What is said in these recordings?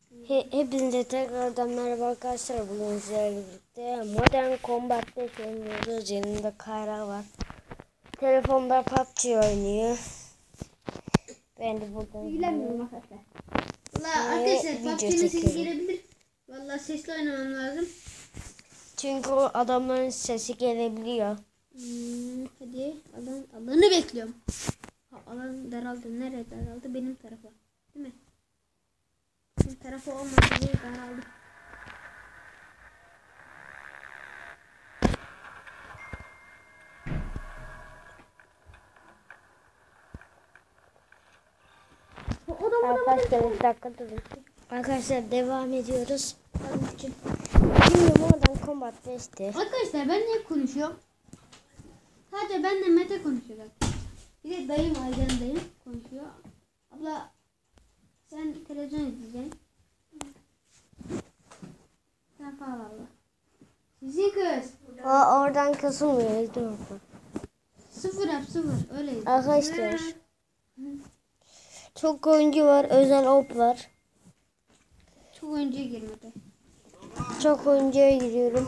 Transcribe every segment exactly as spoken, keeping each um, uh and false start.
He, hepinize tekrardan merhaba arkadaşlar. Bugün sizlerle birlikte Modern Combat'te oynuyoruz. Yanımda Kayra var. Telefonda P U B G oynuyor. Ben de buradan İlgilenmiyorum arkadaşlar. Valla arkadaşlar P U B G'nin sesi gelebilir. Valla sesli oynamam lazım. Çünkü o adamların sesi gelebiliyor. Hmm, hadi alan, alanı bekliyorum. Ha, alan daraldı. Nereye daraldı? Benim tarafa. Değil mi? Benim tarafa olmadı diye daraldı. Arkadaşlar bir dakika durun. Arkadaşlar devam ediyoruz. Şimdi Modern Combat beşte. Arkadaşlar ben niye konuşuyorum? Sadece benle Mete konuşuyor. Bir de dayım Aycan dayım konuşuyor. Abla sen televizyon izleyeceksin. Sen falan abla. Sizi kız. O oradan kısılmıyor. Dur. Sıfır yap sıfır. Öyle. Arkadaşlar. Çok oyuncu var. Özel op var. Çok oyuncuya girmedi. Çok oyuncuya giriyorum.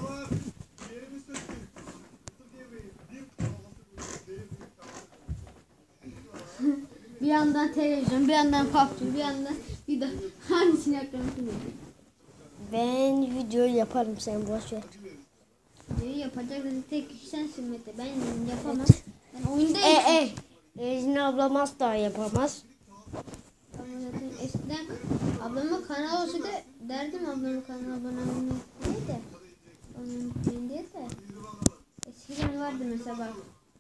Bir yandan televizyon, bir yandan P U B G, bir yandan bir de hangisini yapacağım bilmiyorum. Ben video yaparım, sen boş ver. Videoyu yapacaksın tek kişi sensin Mete. Ben yapamam. Evet. Ben oyunda E e. Ejin ablam asla yapamaz. Ama zaten eskiden ablamın kanalı olsa da derdim ablamın kanalına abone olmayı diye de. Onun diye de. Eskiden vardı mesela bak.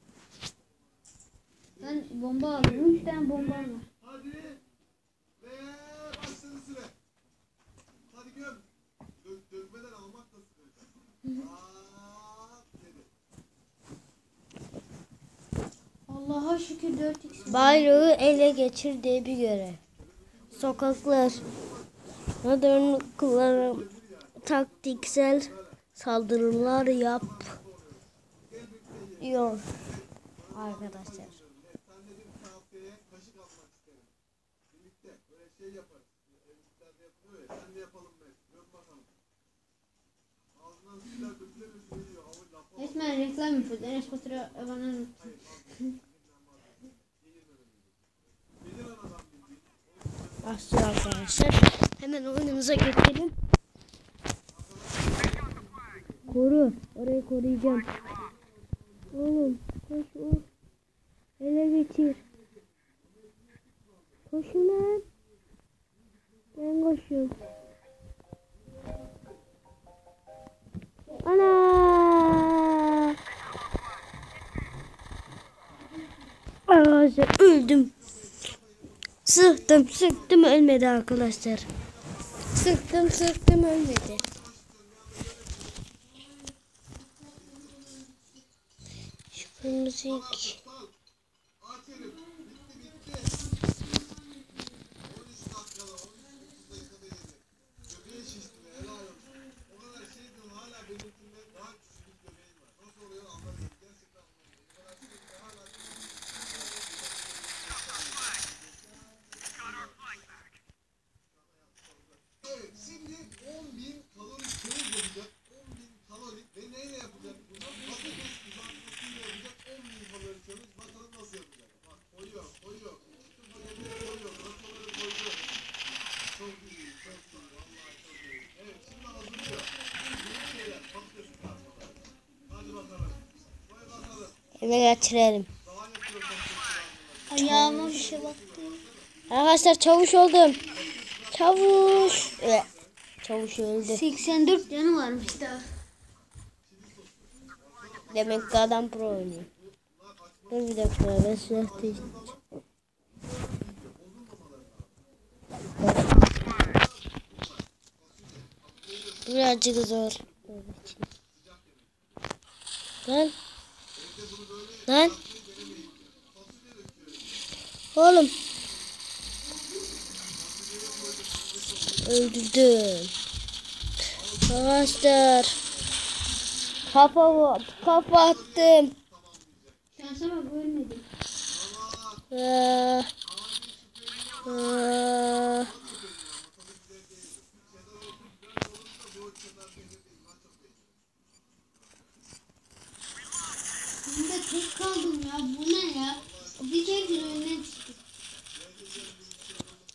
Ben bomba aldım. Üç tane bombam var. Hadi ve başladı süre. Hadi göm. Dök, dökmeden almak da sıkıntı. Aa, dedi. Allah'a şükür dört x. Bayrağı ele geçir diye bir görev. Sokaklar. Modern kullanım. Taktiksel saldırılar yap. Diyor. Arkadaşlar. Sen dedim kahveye kaşık almak isterim. Birlikte böyle şey yaparız. Evitlerde yapılıyor ya. Sen de yapalım be. Göm bakalım. Ağzından silah dökülemez geliyor. Hava lafa. Resmen reklam yapıyoruz. Enes Batur'a bana Başlıyor arkadaşlar. Hemen oyunumuza geçelim. Koru. Orayı koruyacağım. Oğlum koş vur. Ele geçir. Koşun lan. Ben koşuyorum. Ana! Arkadaşlar öldüm. Sıktım sıktım ölmedi arkadaşlar. Sıktım sıktım ölmedi. Şu müzik. Aferin. Bitti bitti. on üç dakikada, on üç dakikada yedi. Göbeği şişti be. Helal olsun. O kadar şey diyorum hala benimkinde daha küçük göbeğim var. Nasıl oluyor anlamıyorum. Gerçekten anlamıyorum. O kadar şey de hala evet, şimdi on bin kalori kömür yapacak. on bin kalori ve neyle yapacak bunu? Patates kızartmasıyla yapacak. on bin kalori kömür. Bakalım nasıl yapacak. Bak koyuyor, koyuyor. Bütün paketleri koyuyor. Rakıları koyuyor. Çok iyi, çok iyi. Vallahi çok iyi. Evet, şimdi hazırlıyor. Yeni şeyler, patates kızartmaları. Hadi bakalım. Koy bakalım. Eve geçirelim. Daha yapıyor patates kızartmaları. ayağıma bir şey baktı. Arkadaşlar çavuş oldum. Çavuş. Evet. Çavuş öldü. seksen dört canı varmış daha. Demek ki adam pro oynuyor. Dur bir dakika ben silah değiştireceğim. Birazcık zor. Lan. Lan. Oğlum. Öldürdüm. Arkadaşlar. Kafa, kafa attım. Şansıma görmedim. Aa, aa.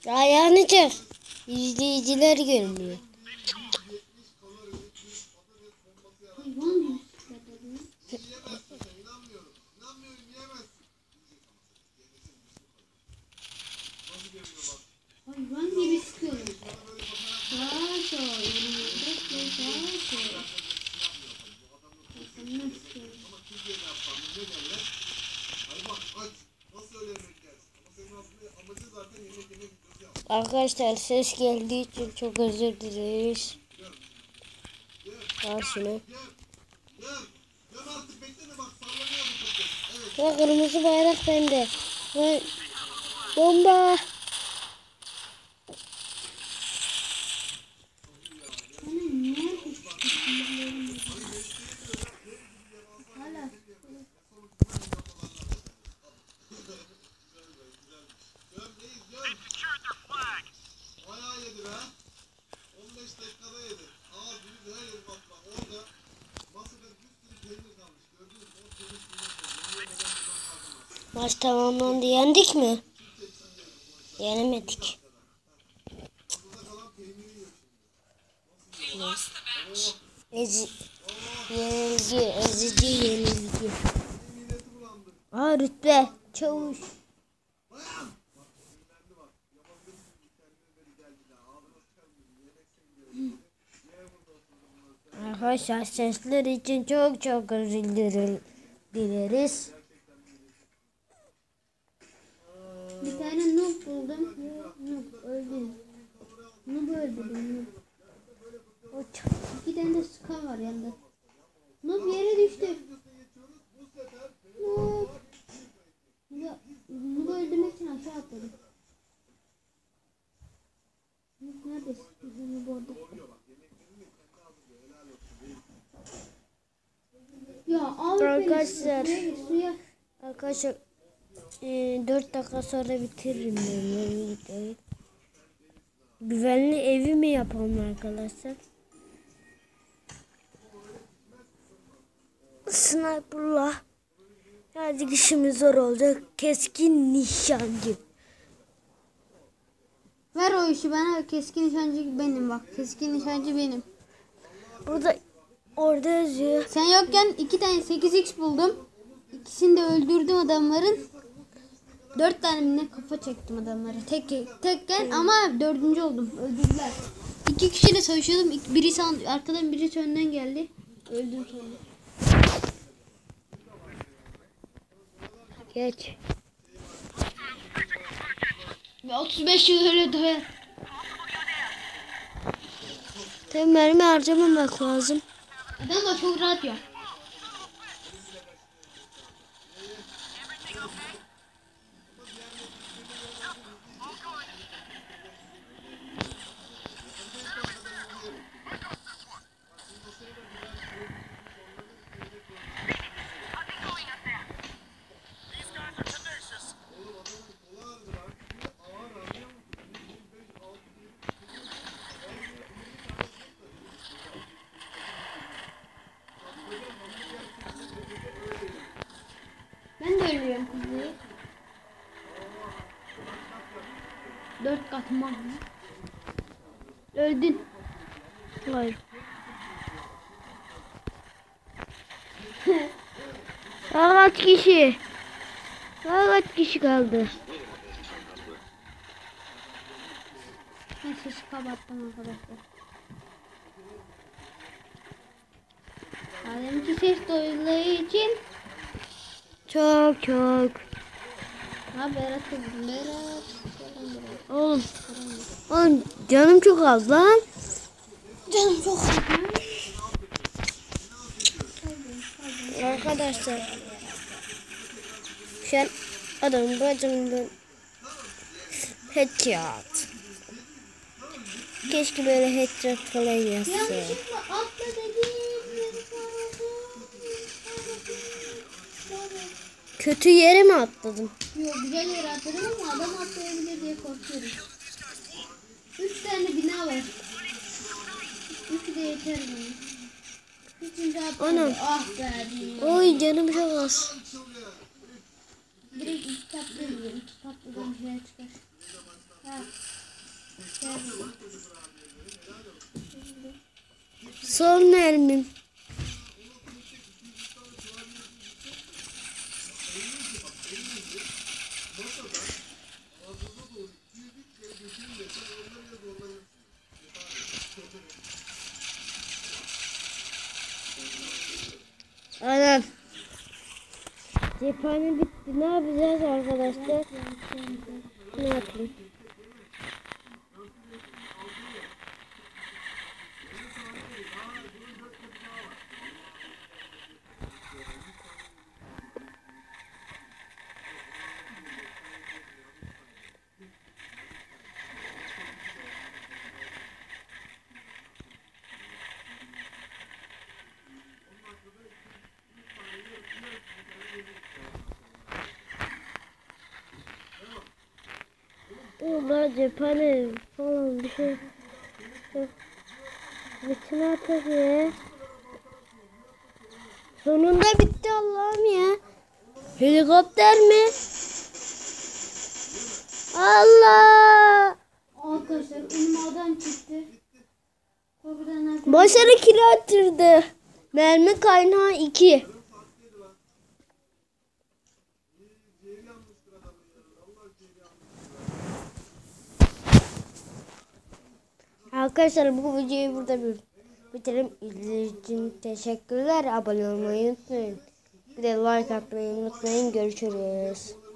Ayağını çek. İzleyiciler görünüyor. Hayvan gibi bisiklet dedim. Yiyemezsin sen, inanmıyorum. İnanmıyorum, yiyemezsin. Nasıl görünüyor bak. Hayvan gibi sıkıyorum. Sağa sola. Bekle sağa sola. Senden sıkıyorum. Ama Türkiye'de yapsam ne derler? Hayvan aç. Nasıl öyle yemek yersin? Ama senin aslında amacın zaten yemek yemek videosu yapmak. Arkadaşlar ses geldiği için çok özür dileriz. Al şunu. Gel. Gel. Gel artık, bekleme bak, sallanıyor bu kapı. Evet. Ve kırmızı bayrak bende. Ve bomba. Hani nerede sıkıyorum? Hala Göm değil, göm. Bayağı yedi be. on beş dakikada yedi. Aa, büyük her yeri bak bak. Orada masada bir sürü peynir kalmış. Gördünüz mü? O peynir suyunu yemeden buradan kalkamaz. Maç tamamlandı. Yendik mi? Yenemedik. Burada kalan peyniri yiyor şimdi. Ezi yenilgi, ezici yenilgi. Milleti bulandı. Aa rütbe, çavuş. Bayan! Bak sinirlendi bak. Yapabilirsin bir kendine beri geldi daha. Ağzına sıçarım. Yemek sevmiyorum. Niye burada oturdun bunları? Arkadaşlar sesler için çok çok özür diler- dileriz. bir tane noob buldum. Noob öldü. Noob öldürdüm. Noob. O ç- İki tane de ska var yanında. Noob yere düştü. Noob. Ya, Noob'u öldürmek için aşağı atladım. Noob neredesin? Noob orada. Ya al beni. Arkadaşlar. Suya gir, suya. Arkadaşlar e, dört dakika sonra bitiririm ben bu videoyu. Güvenli evi mi yapalım arkadaşlar? Sniper'la birazcık işimiz zor olacak. Keskin nişancı. Ver o işi bana. Keskin nişancı benim bak. Keskin nişancı benim. Burada orada yazıyor. Sen yokken iki tane sekiz x buldum. İkisini de öldürdüm adamların. Dört tane mi ne kafa çektim adamlara. Tek tekken ama dördüncü oldum. Öldürdüler. İki kişiyle savaşıyordum. İk- Birisi an- arkadan birisi önden geldi. Öldüm sonra. Geç. Ve otuz beş yıl öyle doyar. Tabii mermi harcamamak lazım. Adam da çok rahat ya. Ben de ölüyorum kızı. Dört kat mahvoldu. Öldün. Hayır. Daha kaç kişi? Daha kaç kişi kaldı? Ben sesi kapattım arkadaşlar. Madem ki ses duyulduğu için. Çok çok. Ha Berat kızım Berat. Oğlum. Oğlum canım çok az lan. Canım çok sıkıyor. Arkadaşlar. Şu an adamın bacımdan headshot. Keşke böyle headshot falan yazsa. Yanlışlıkla atla dedim. Kötü yere mi atladım? Yok güzel yere atladım ama adam atlayabilir diye korkuyorum. Üç tane bina var. Üçü de yeter bana. Üçüncü atladı. Anam. Ah be. dünya. Oy canım çok az. Direkt iki tatlı yiyorum. İki tatlıdan bir şey çıkar. Ha. Son mermim. Anam. Cephane bitti. Ne yapacağız arkadaşlar? Ne yapayım? Ulan cephane falan bir şey. Bütün atak ya. Sonunda bitti Allah'ım ya. Helikopter mi? Allah! Arkadaşlar önüme adam çıktı. Korkudan arkadaşlar. Başarı kilo attırdı. Mermi kaynağı iki. Arkadaşlar bu videoyu burada bir bitirelim. İzlediğiniz için teşekkürler. Abone olmayı unutmayın. Bir de like atmayı unutmayın. Görüşürüz.